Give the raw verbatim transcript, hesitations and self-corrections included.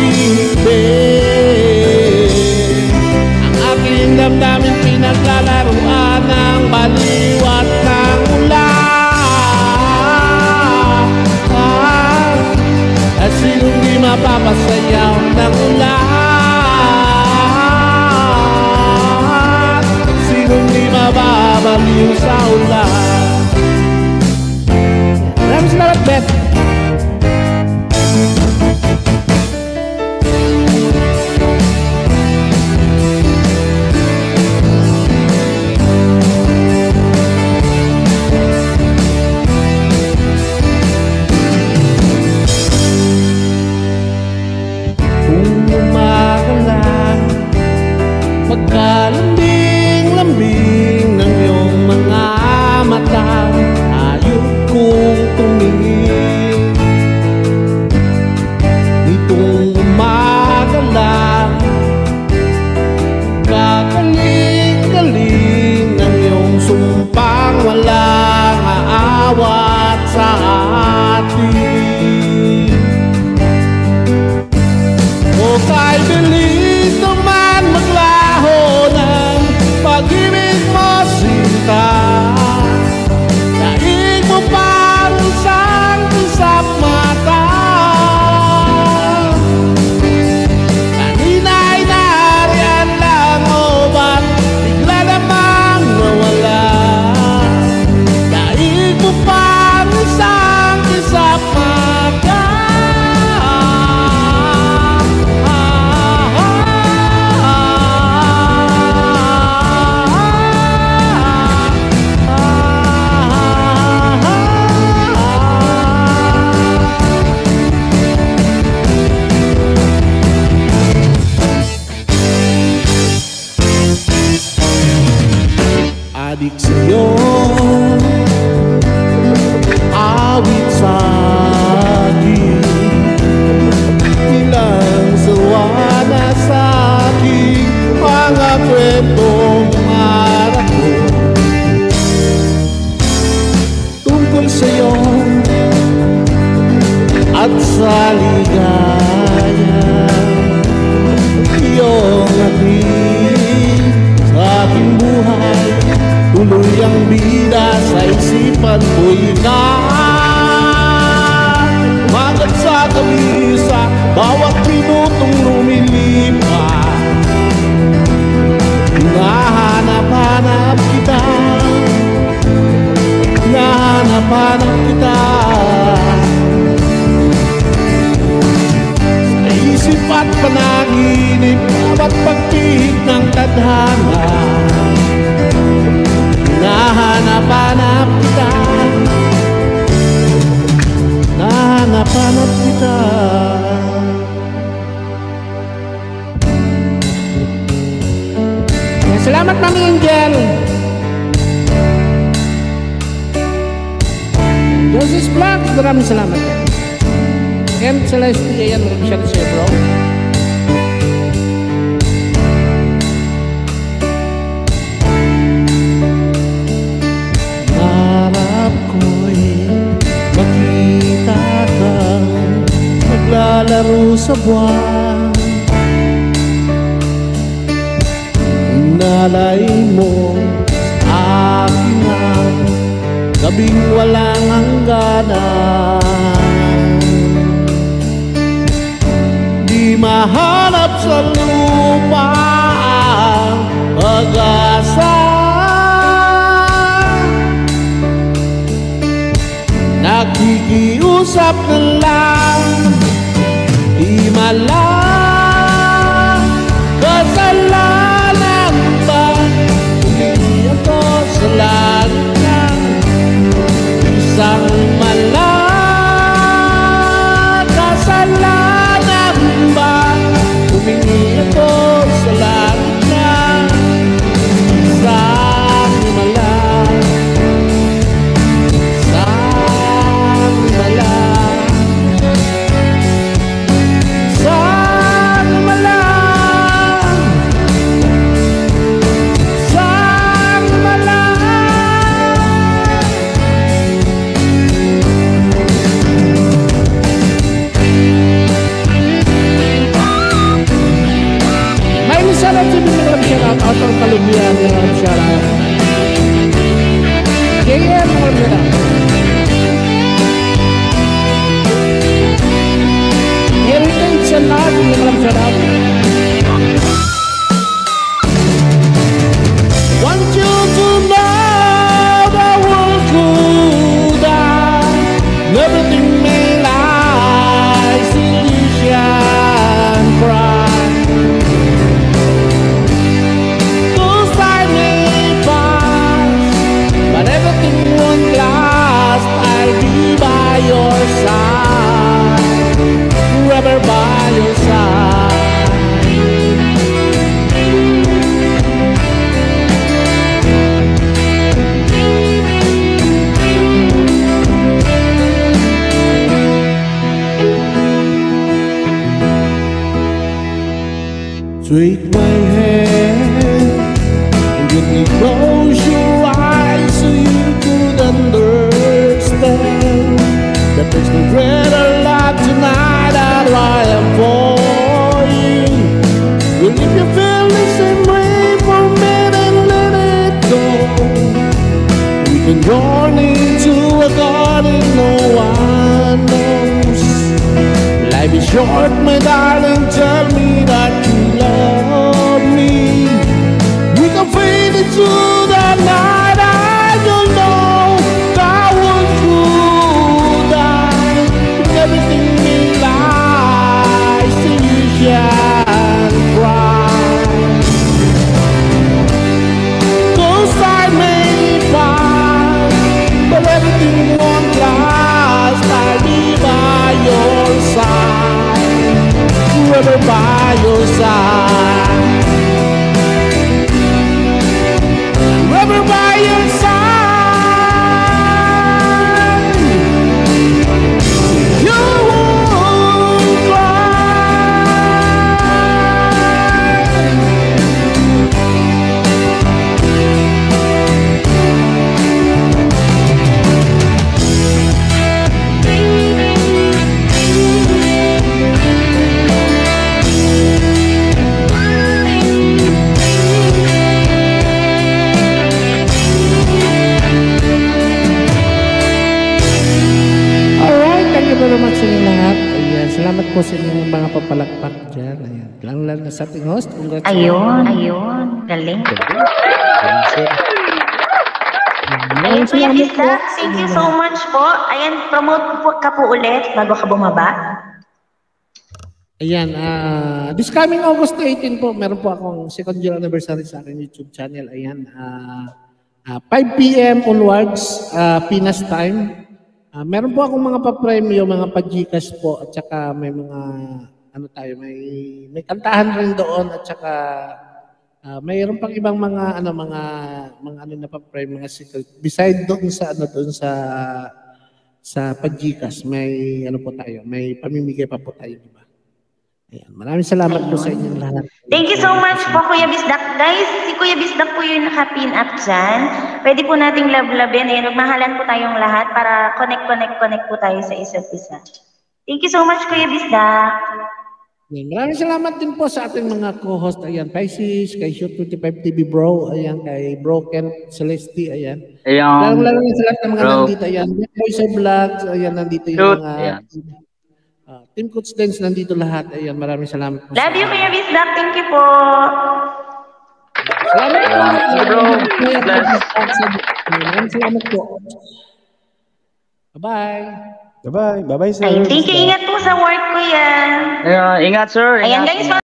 pag-ibig. Ang aking damdamin pinaglalaruan ng baliw at ng ulan. At sinong di mapapasayaw ng ulan? Sinong di mababaliw sa ulan? Maraming salamat, Beth. Pagkalambing-lambing ng iyong mga mata, ayok kong tumingin. Nitong umaga lang, kagaling-galing ng iyong sumpang walang aawat sa atin. O kay Belito man maglaho ng pag-ibig mo, sinta, daig mo parang isang kisap mata. Kanina'y nariyan lang, o ba't bigla namang nawala? Daig mo parang isang kisap mata. Adik sa'yo, awit sa'kin, ilang sawa na sa'king mga kwentong marako tungkol sa'yo at sa ligaya. Iyong hatid sa aking buhay, tuloy ang bida sa isipan ko'y ikaw. Magat sa kamisa, bawat minutong lumilipas, nahanap-hanap kita, nahanap-hanap kita. Sa isip at panaginip, bawat pagpihit ng tadhana, nahanap-hanap kita, nahanap-hanap kita. Salamat, Mami Angel. Joseph Vlogs, maraming salamat. M. Celeste, ayan, maraming siya sa'yo, bro. Naglalaro sa buwan, inalay mo sa akin ang gabing walang hangganan. Di mahanap sa lupa ang pag-asa, nakikiusap na lang, di malang kasalanan ba? Hindi ako sa langit ng isang malang kasalanan ba? Humingi ako sa langit ng isang malang, isang malang, isang Take my hand and gently close your eyes so you could understand that there's no greater love tonight that I am for you. Well, if you feel the same way for me, then let it go. We can journey to a garden no one knows. Life is short, my darling, tell me that you love me. We can fade into the night, I don't know how would you die. Everything in life seems shine bright. Cause I may find, but everything won't last. I'll be by your side, forever by your side, forever by your side. You won't cry. Very much sa inyo lahat. Ayan, salamat po sa inyong mga papalakpak dyan. Ayan, lang-lang na sa ating host. Ayun, ayun. Galing. Ayun, Kuya Bisdak, thank you so much po. Ayan, promote po ka po ulit bago ka bumaba. Ayan, uh, this coming August eighteen po, meron po akong second year anniversary sa aking YouTube channel. Ayan, uh, uh, five p m onwards, uh, Pinas time. Uh, meron po akong mga pa-premyo, mga pa-Gcash po, at saka may mga, ano tayo, may, may kantahan rin doon, at saka uh, mayroon pang ibang mga, ano, mga, mga ano na pa-premyo, mga secret. Beside doon sa, ano, doon sa, sa pa-Gcash, may, ano po tayo, may pamimigay pa po tayo, diba? Ayan, maraming salamat po sa inyong lahat. Thank you so much po, Kuya Bisdak. Guys, si Kuya Bisdak po yung naka-pin up dyan. Pwede po nating love-labin. Ayan, magmahalan po tayong lahat para connect-connect-connect po tayo sa isa't isa. Thank you so much, Kuya Bisdak. Ayan, maraming salamat din po sa ating mga co-host. Ayan, kay Sis, kay Shoot twenty-five T V Bro, ayan, kay Broken Celeste, ayan. Ayan. Lalo-lalo sa lahat ng mga bro. Nandito, ayan. Voice of Vlogs, ayan, nandito yung Shoot. mga... Ayan. Uh, Team Coach Dance nandito lahat. Ayan, maraming salamat po. Love you, Kuya Bisdak. Thank you po. Salamat po. Thank you, bro. Maraming salamat po. Bye-bye. Bye-bye. Bye-bye, sir. Ay, thank you. Ingat po sa work, Kuya. Ayan, ingat, sir. Ayan, Ingat. guys.